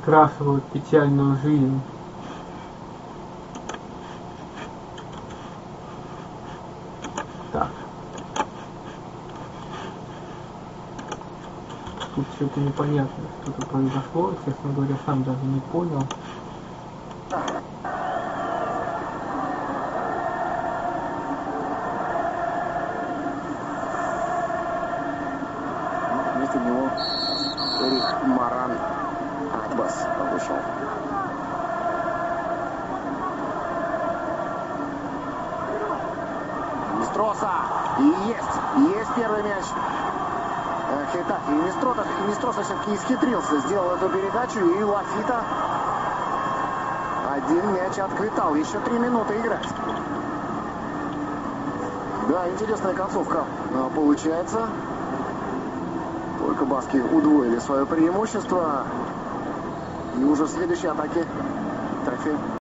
скрашивают печальную жизнь. Так. Тут что-то непонятное, что-то произошло, честно говоря, сам даже не понял. Вместо него Эрик Маран Акбас вышел. Мистроса! Есть первый мяч. Итак, и Мистроса все-таки исхитрился, сделал эту передачу, и Лафита один мяч отквитал. Еще 3 минуты играть. Да, интересная концовка получается. Только баски удвоили свое преимущество. И уже в следующей атаке Трофеев